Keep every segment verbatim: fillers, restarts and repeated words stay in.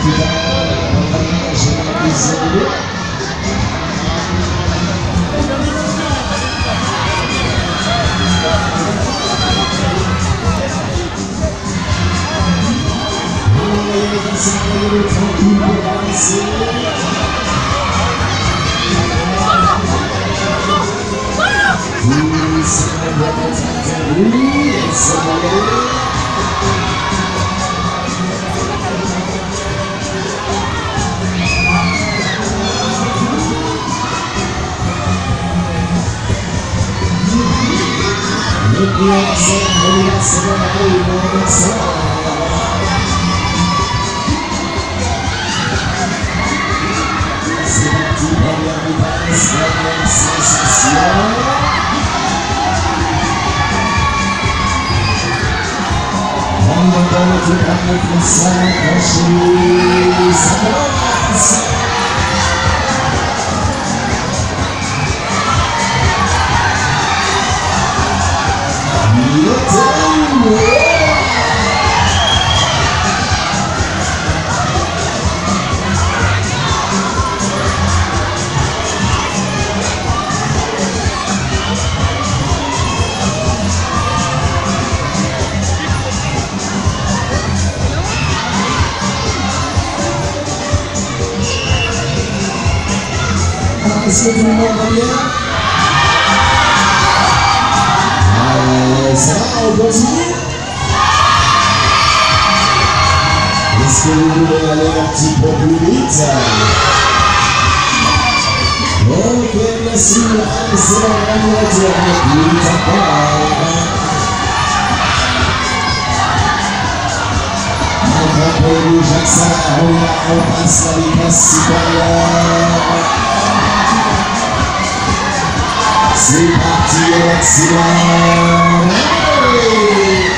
Est-ce que tout le monde va bien? Euh, ça va, on continue? Est-ce que vous voulez aller un petit peu plus vite? Ok, merci, allez, c'est bon, on va dire plus vite encore. On peut nous Jackson, on passe la vitesse supérieure. C'est parti, excellent! Hey!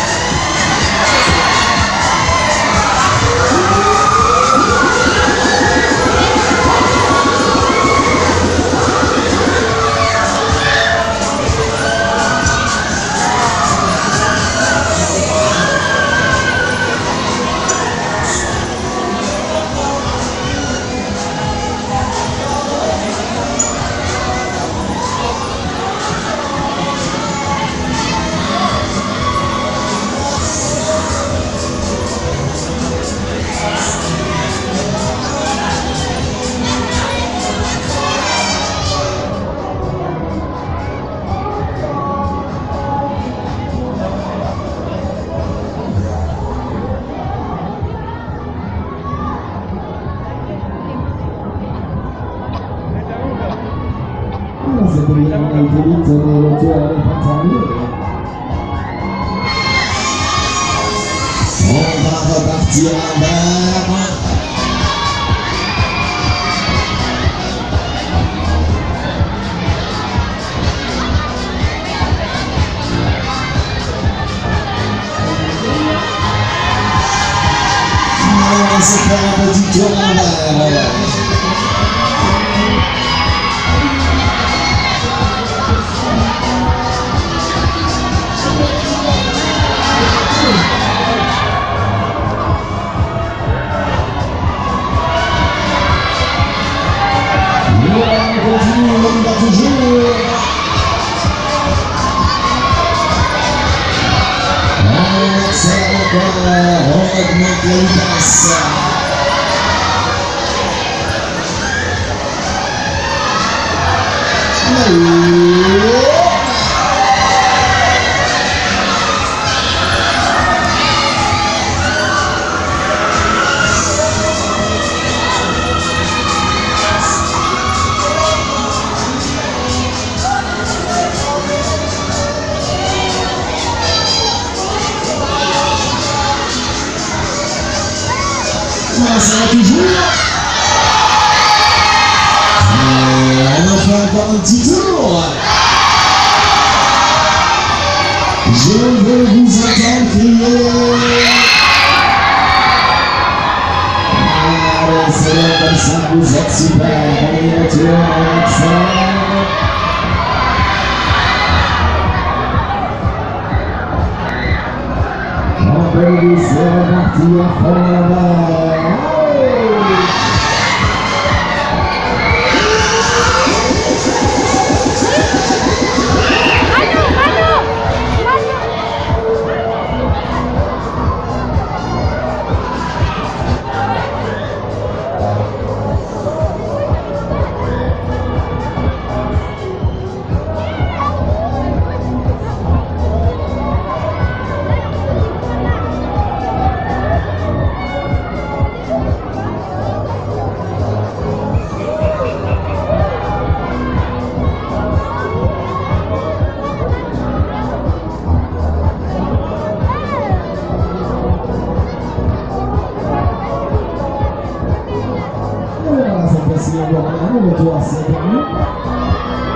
On va repartir en verre. On va se faire un petit tour en verre. On va toujours. On accélère encore, on augmente la vitesse. Ça va toujours. Euh, on va faire encore un petit tour. Je veux vous entendre crier. Allez, c'est bien comme ça, vous êtes super. Allez, retour, on va faire. On peut vous faire partir à fond là-bas. le toi, c'est permis.